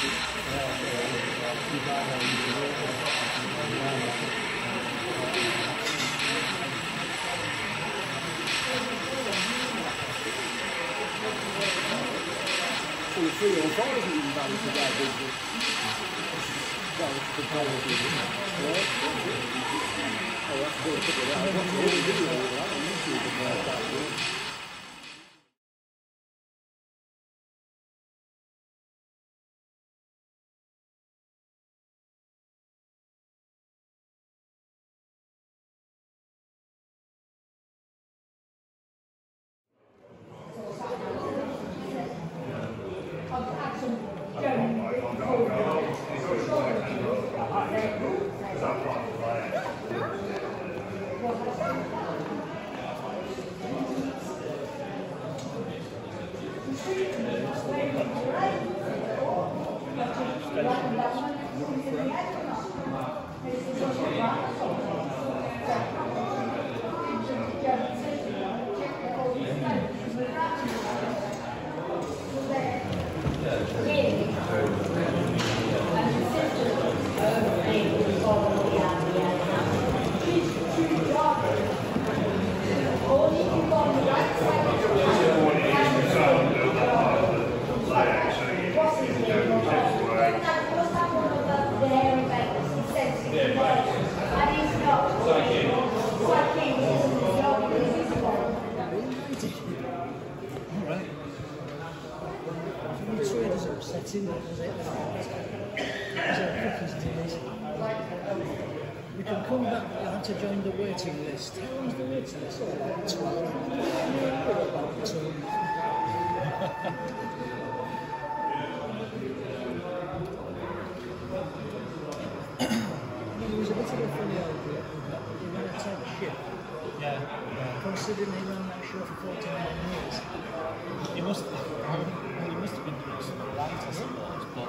Three or four isn't even valid for that business. Well, it's the power of it. Oh, that's good. I watched all the video of that on YouTube about that. You can come back, you have to join the waiting list. How long's the waiting list? Like 12. About 2. It was a bit of a funny idea. He ran a tank ship. Yeah. Considering he ran that show for 49 years. He must have been doing something right, I suppose, but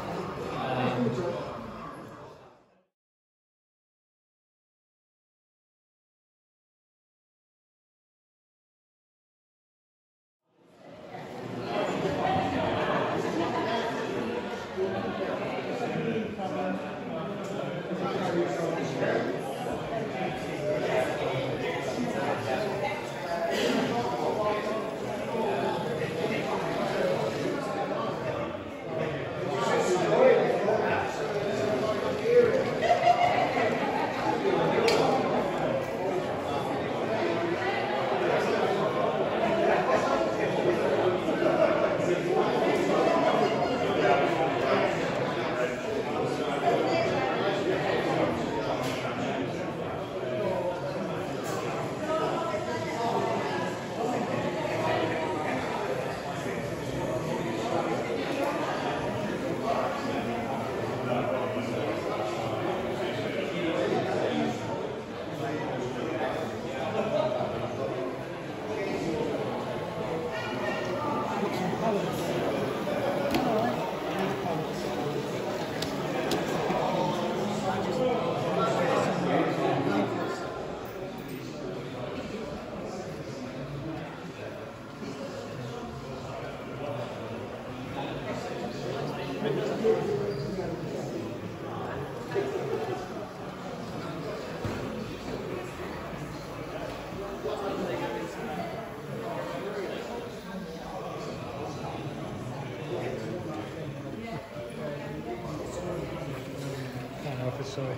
sorry.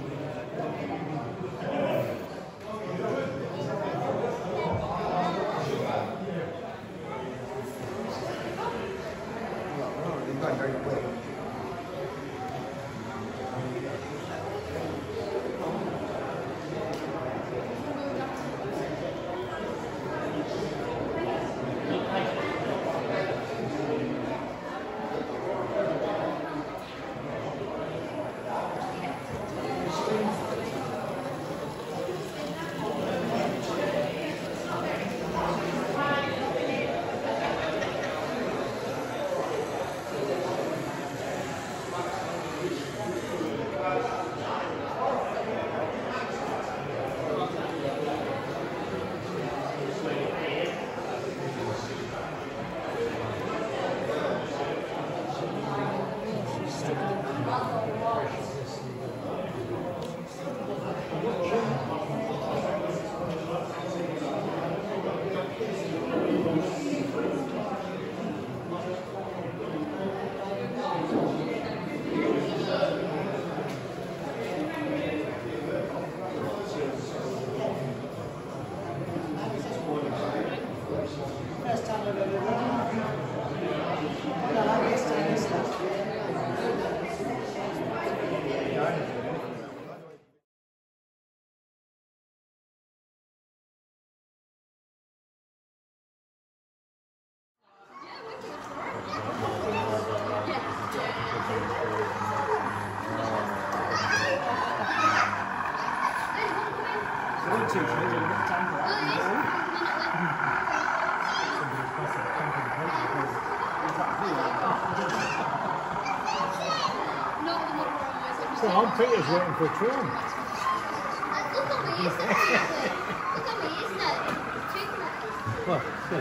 Peter's waiting for a train. Look at me, isn't it? Look at me, isn't it? Well, good.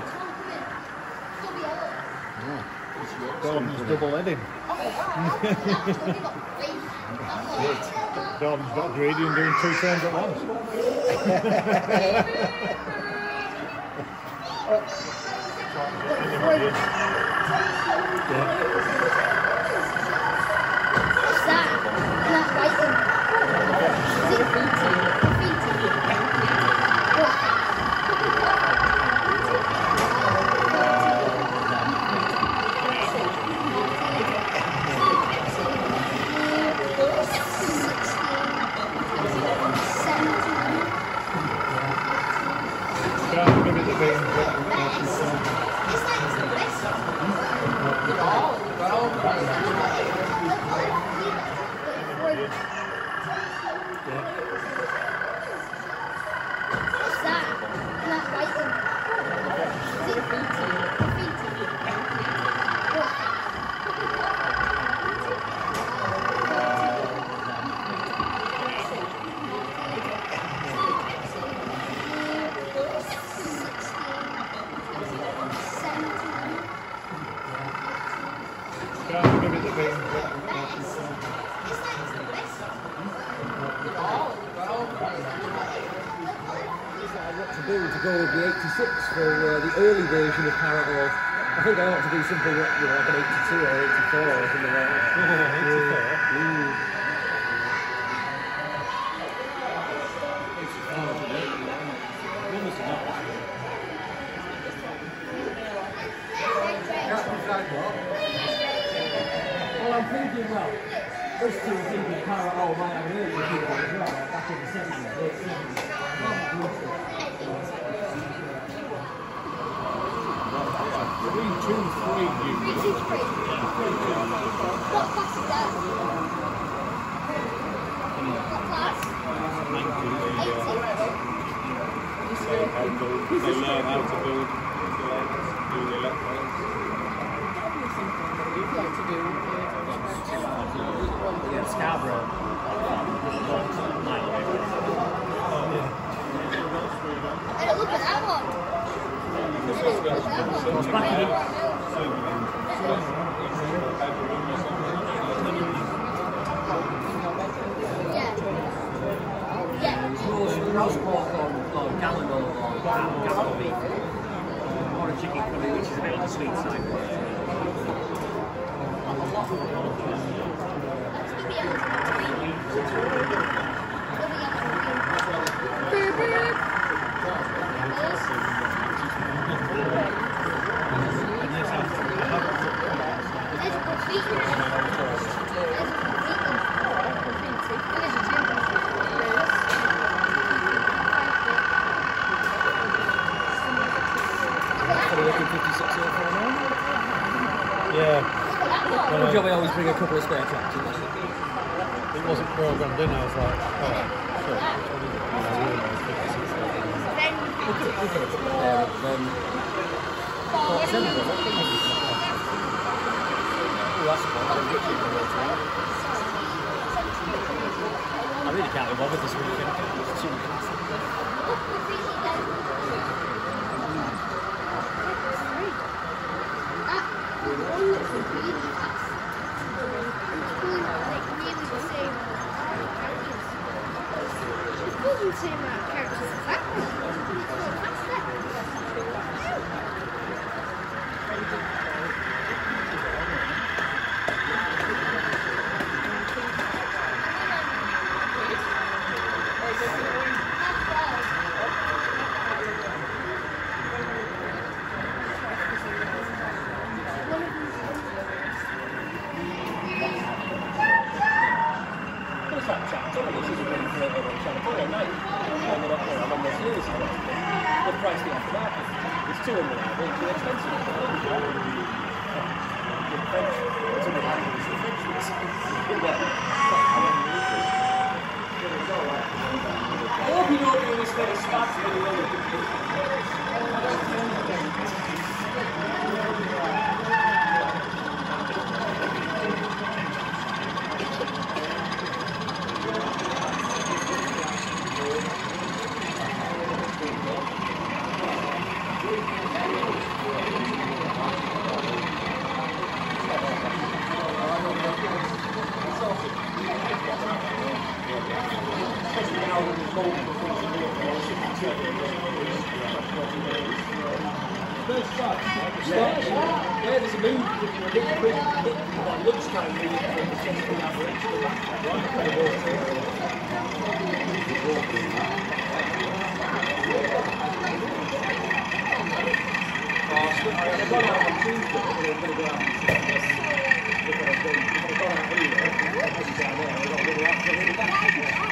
Come Gordon's double heading. Gordon's got greedy and doing 2 trains at once. What's that? Not writing. Is it graffiti? To go with the 86 for the early version of Barrow. I think I ought to do something like an 82 or 84 or something like that. 84. Well, I'm thinking, this two thinking Barrow might have an early people as well, back in the 70s, late 70s. What class is that? What class? 80? They learn how to build do the electronics. Scarborough. Hey, look at that one. Roast pork or gallon or gallon beef. Or a chicken curry, which is a bit on the sweet side. Yeah. Good job I always bring a couple of spare tractors. It wasn't programmed in, I was like, oh, sure. We could have put it there of 47 of them. Oh, that's a I really can't be bothered this weekend. It's too much. Same amount of characters exactly. It's too unreliable, too expensive. I hope you don't do this very spots Yeah, there's a move. Like lunchtime moving from the central average to the back right for the water. I've gone out on Tuesday, but I'm going to go out and see this. If I've gone out here, obviously I know, I've got to go out for a little back.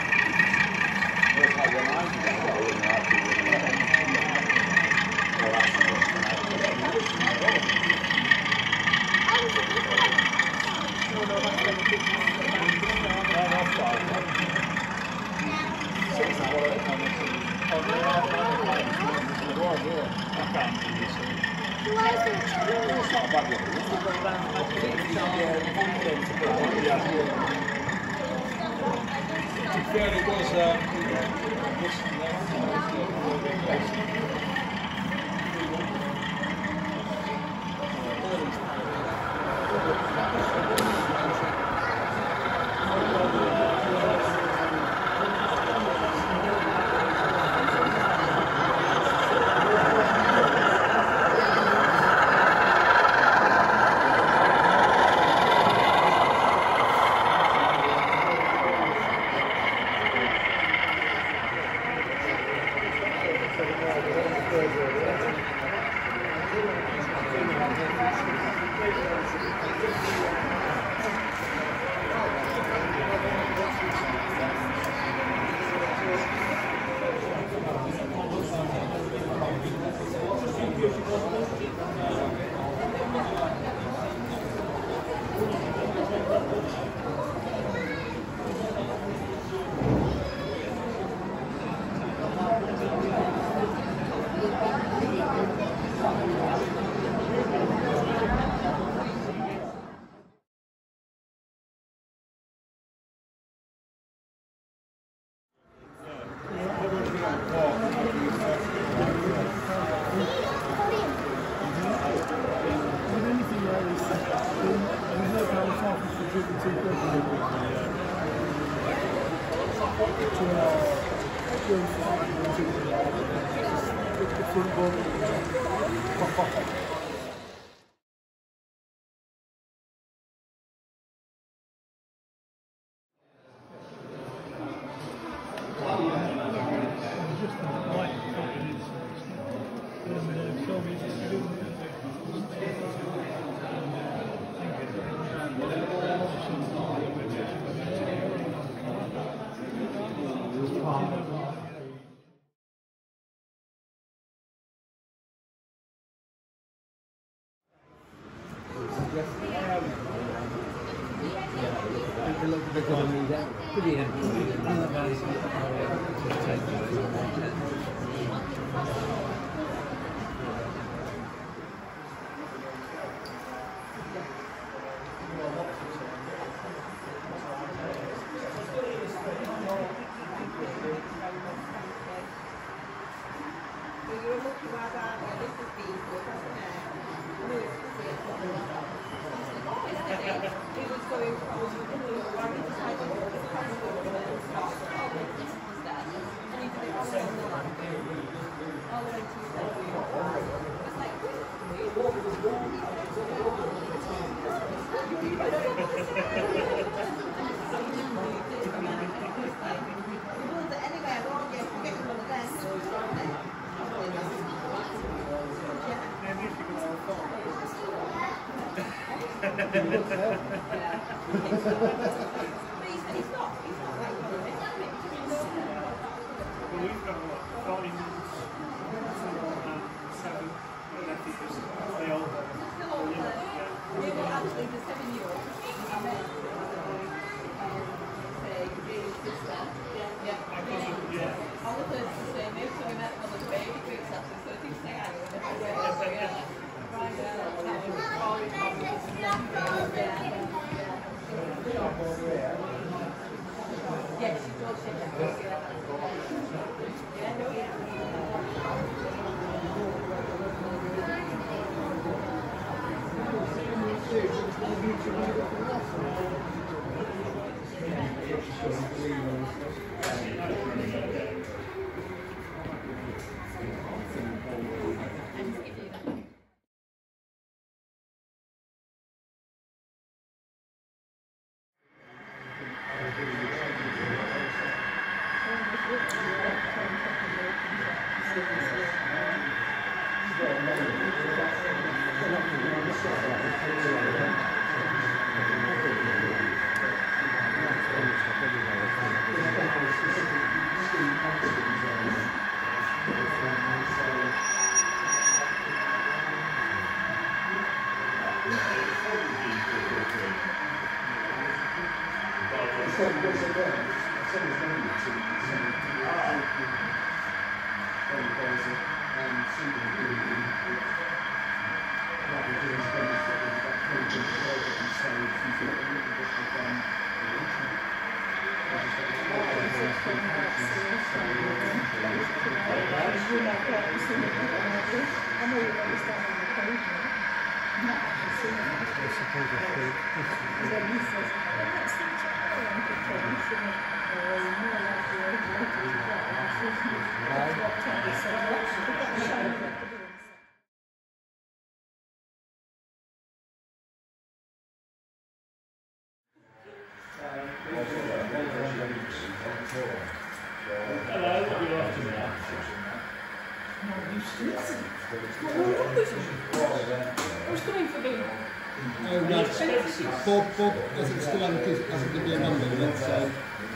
Bob isn't still on because it hasn't been remembered yet, so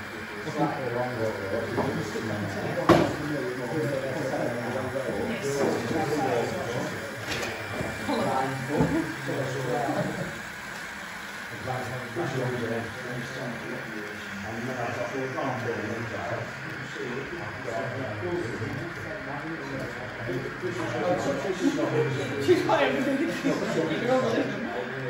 she's fine with it.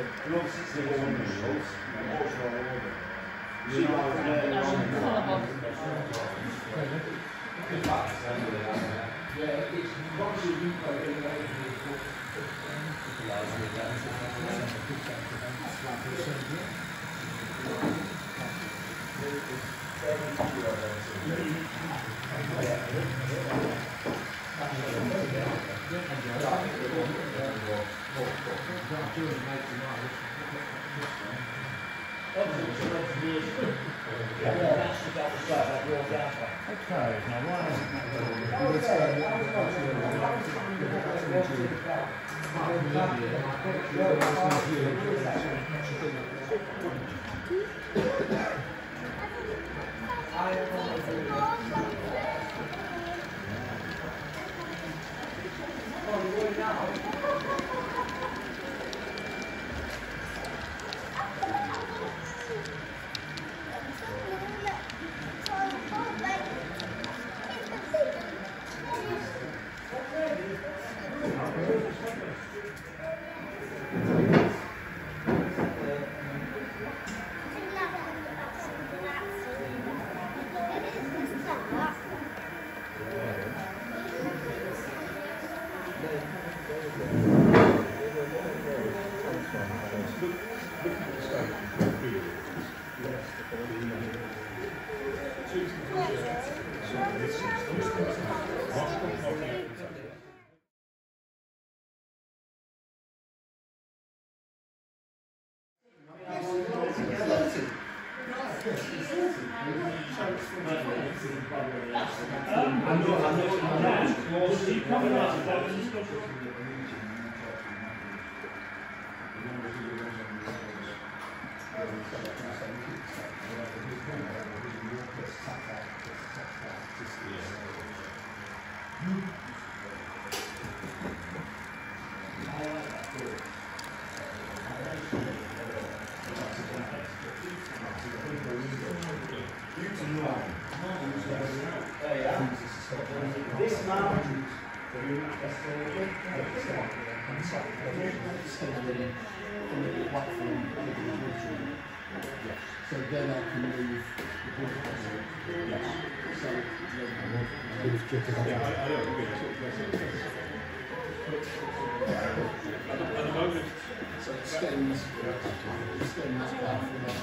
so then I can move the so it stems back from that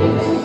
Thank you.